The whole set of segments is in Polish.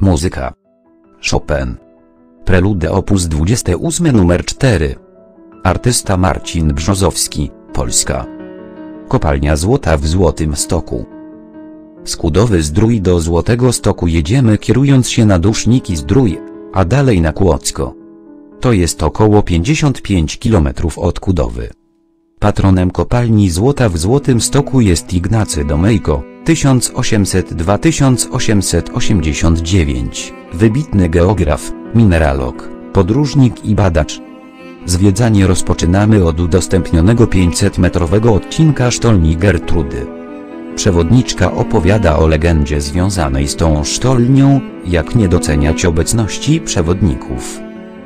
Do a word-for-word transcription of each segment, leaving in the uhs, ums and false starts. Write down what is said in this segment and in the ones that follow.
Muzyka Chopin. Preludy opus dwadzieścia osiem numer cztery. Artysta Marcin Brzozowski, Polska. Kopalnia złota w Złotym Stoku. Z Kudowy-Zdrój do Złotego Stoku jedziemy kierując się na Duszniki-Zdrój, a dalej na Kłodzko. To jest około pięćdziesiąt pięć kilometrów od Kudowy. Patronem kopalni złota w Złotym Stoku jest Ignacy Domejko, tysiąc osiemset dwa do tysiąc osiemset osiemdziesiąt dziewięć, wybitny geograf, mineralog, podróżnik i badacz. Zwiedzanie rozpoczynamy od udostępnionego pięćsetmetrowego odcinka sztolni Gertrudy. Przewodniczka opowiada o legendzie związanej z tą sztolnią, jak nie doceniać obecności przewodników.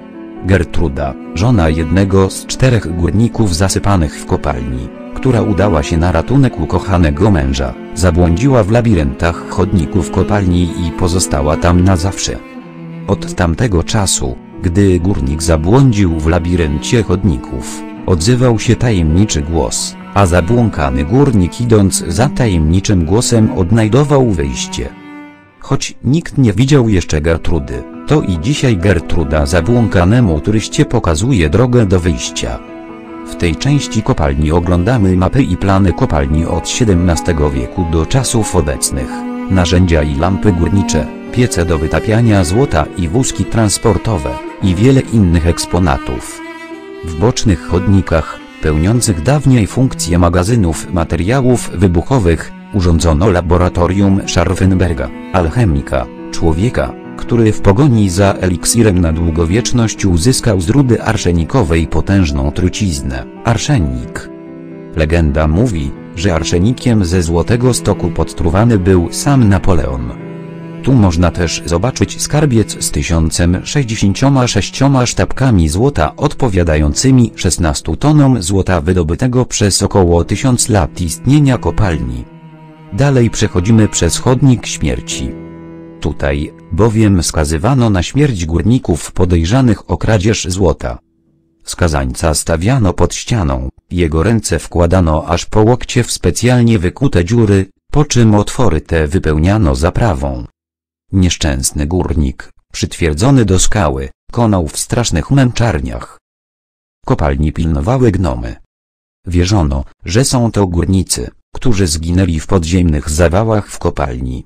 Gertruda, żona jednego z czterech górników zasypanych w kopalni, która udała się na ratunek ukochanego męża, zabłądziła w labiryntach chodników kopalni i pozostała tam na zawsze. Od tamtego czasu, gdy górnik zabłądził w labiryncie chodników, odzywał się tajemniczy głos, a zabłąkany górnik idąc za tajemniczym głosem odnajdował wyjście. Choć nikt nie widział jeszcze Gertrudy, to i dzisiaj Gertruda zabłąkanemu turyście pokazuje drogę do wyjścia. W tej części kopalni oglądamy mapy i plany kopalni od siedemnastego wieku do czasów obecnych, narzędzia i lampy górnicze, piece do wytapiania złota i wózki transportowe, i wiele innych eksponatów. W bocznych chodnikach, pełniących dawniej funkcję magazynów materiałów wybuchowych, urządzono laboratorium Scharfenberga, alchemika, człowieka, który w pogoni za eliksirem na długowieczność uzyskał z rudy arszenikowej potężną truciznę, arszenik. Legenda mówi, że arszenikiem ze Złotego Stoku podtruwany był sam Napoleon. Tu można też zobaczyć skarbiec z tysiącem sześćdziesięcioma sześcioma sztabkami złota odpowiadającymi szesnastu tonom złota wydobytego przez około tysiąc lat istnienia kopalni. Dalej przechodzimy przez chodnik śmierci. Tutaj, bowiem skazywano na śmierć górników podejrzanych o kradzież złota. Skazańca stawiano pod ścianą, jego ręce wkładano aż po łokcie w specjalnie wykute dziury, po czym otwory te wypełniano zaprawą. Nieszczęsny górnik, przytwierdzony do skały, konał w strasznych męczarniach. Kopalni pilnowały gnomy. Wierzono, że są to górnicy, którzy zginęli w podziemnych zawałach w kopalni.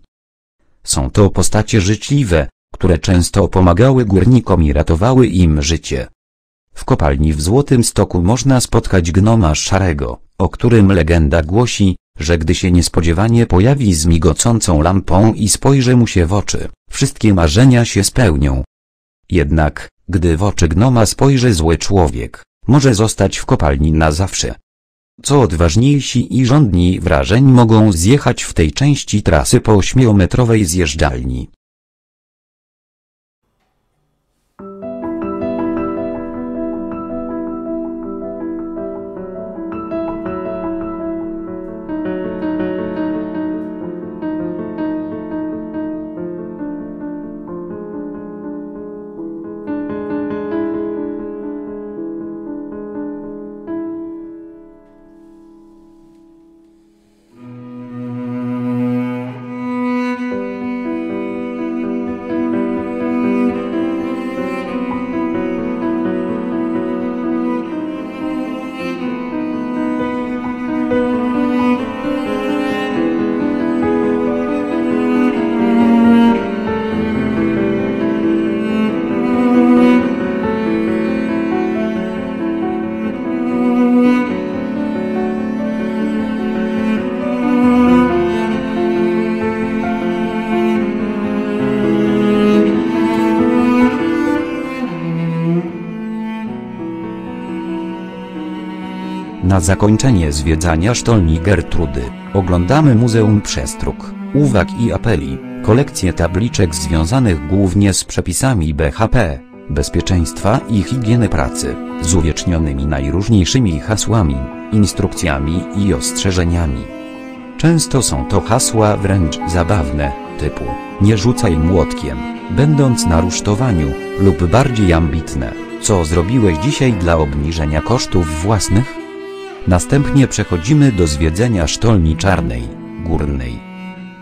Są to postacie życzliwe, które często pomagały górnikom i ratowały im życie. W kopalni w Złotym Stoku można spotkać gnoma szarego, o którym legenda głosi, że gdy się niespodziewanie pojawi z migocącą lampą i spojrzy mu się w oczy, wszystkie marzenia się spełnią. Jednak, gdy w oczy gnoma spojrzy zły człowiek, może zostać w kopalni na zawsze. Co odważniejsi i żądni wrażeń mogą zjechać w tej części trasy po ośmiometrowej zjeżdżalni. Na zakończenie zwiedzania sztolni Gertrudy, oglądamy Muzeum Przestróg, Uwag i Apeli, kolekcję tabliczek związanych głównie z przepisami B H P, bezpieczeństwa i higieny pracy, z uwiecznionymi najróżniejszymi hasłami, instrukcjami i ostrzeżeniami. Często są to hasła wręcz zabawne, typu nie rzucaj młotkiem, będąc na rusztowaniu, lub bardziej ambitne, co zrobiłeś dzisiaj dla obniżenia kosztów własnych? Następnie przechodzimy do zwiedzenia sztolni Czarnej, Górnej.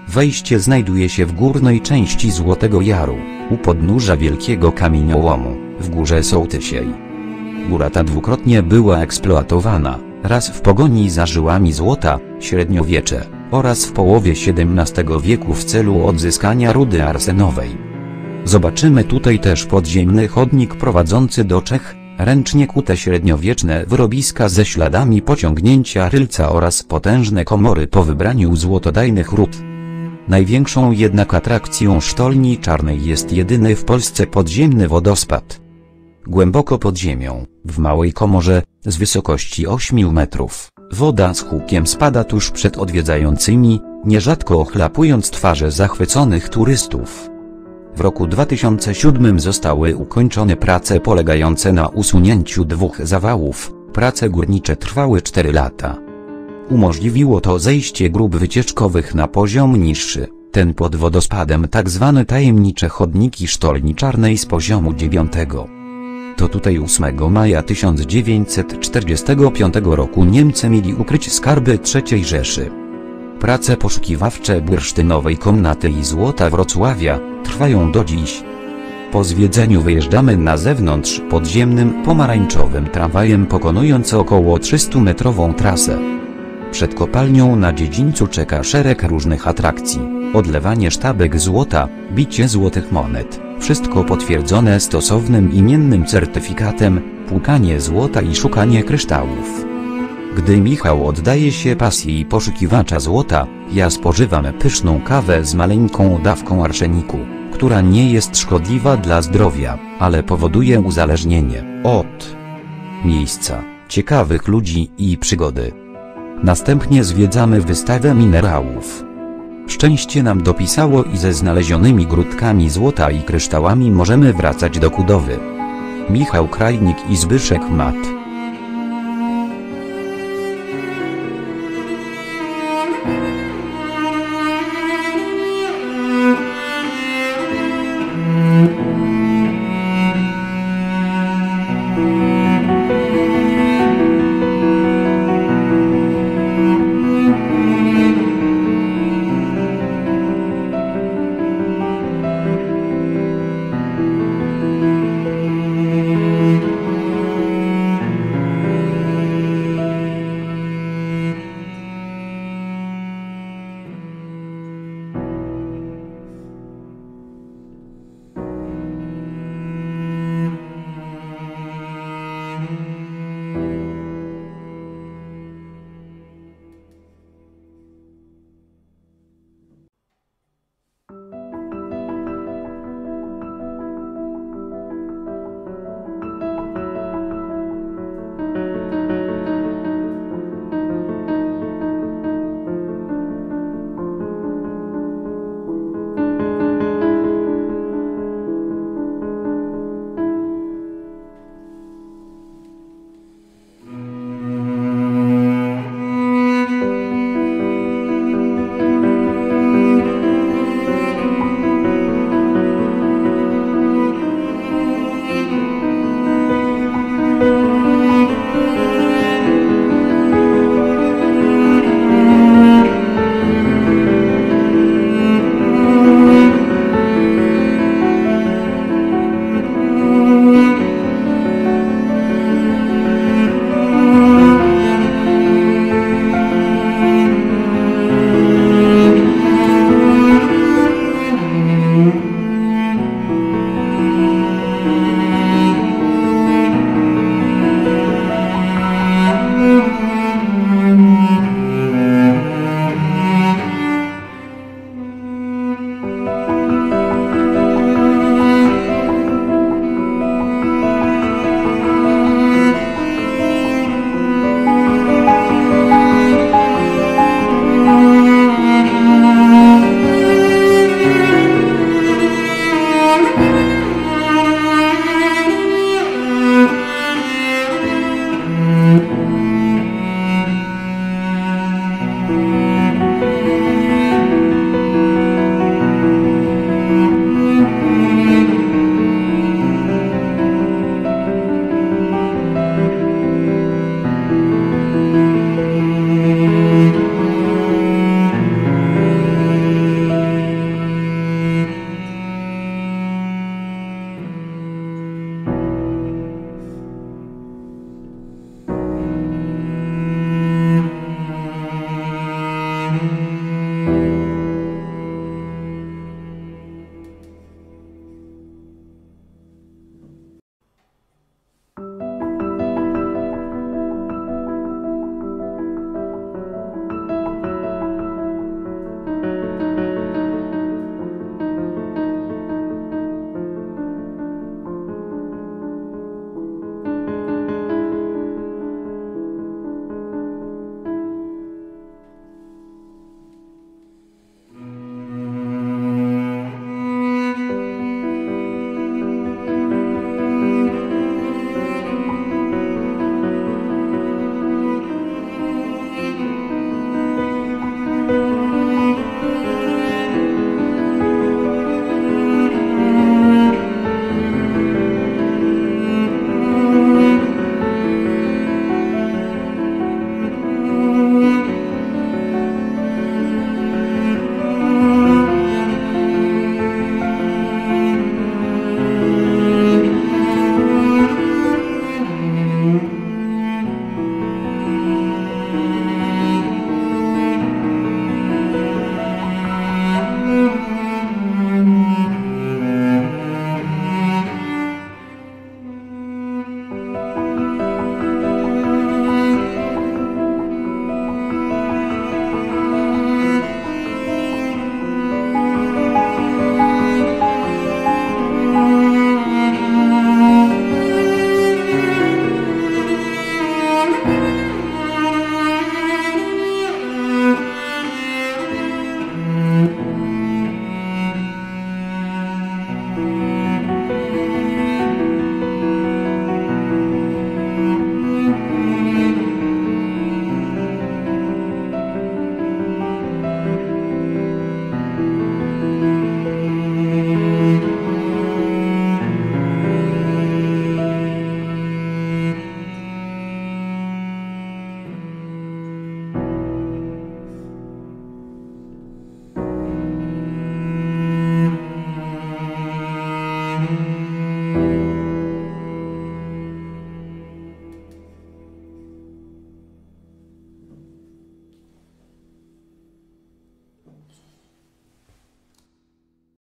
Wejście znajduje się w górnej części Złotego Jaru, u podnóża wielkiego kamieniołomu, w górze Sołtysiej. Góra ta dwukrotnie była eksploatowana, raz w pogoni za żyłami złota, średniowiecze, oraz w połowie siedemnastego wieku w celu odzyskania rudy arsenowej. Zobaczymy tutaj też podziemny chodnik prowadzący do Czech, ręcznie kute średniowieczne wyrobiska ze śladami pociągnięcia rylca oraz potężne komory po wybraniu złotodajnych ród. Największą jednak atrakcją Sztolni Czarnej jest jedyny w Polsce podziemny wodospad. Głęboko pod ziemią, w małej komorze, z wysokości ośmiu metrów, woda z hukiem spada tuż przed odwiedzającymi, nierzadko ochlapując twarze zachwyconych turystów. W roku dwa tysiące siódmym zostały ukończone prace polegające na usunięciu dwóch zawałów. Prace górnicze trwały cztery lata. Umożliwiło to zejście grób wycieczkowych na poziom niższy, ten pod wodospadem, tak zwane tajemnicze chodniki Sztolni Czarnej z poziomu dziewiątego. To tutaj ósmego maja tysiąc dziewięćset czterdziestego piątego roku Niemcy mieli ukryć skarby trzeciej Rzeszy. Prace poszukiwawcze bursztynowej komnaty i złota Wrocławia trwają do dziś. Po zwiedzeniu wyjeżdżamy na zewnątrz podziemnym pomarańczowym tramwajem, pokonując około trzystumetrową trasę. Przed kopalnią na dziedzińcu czeka szereg różnych atrakcji: odlewanie sztabek złota, bicie złotych monet, wszystko potwierdzone stosownym imiennym certyfikatem, płukanie złota i szukanie kryształów. Gdy Michał oddaje się pasji poszukiwacza złota, ja spożywam pyszną kawę z maleńką dawką arseniku, która nie jest szkodliwa dla zdrowia, ale powoduje uzależnienie od miejsca, ciekawych ludzi i przygody. Następnie zwiedzamy wystawę minerałów. Szczęście nam dopisało i ze znalezionymi grudkami złota i kryształami możemy wracać do Kudowy. Michał Krajnik i Zbyszek Mat.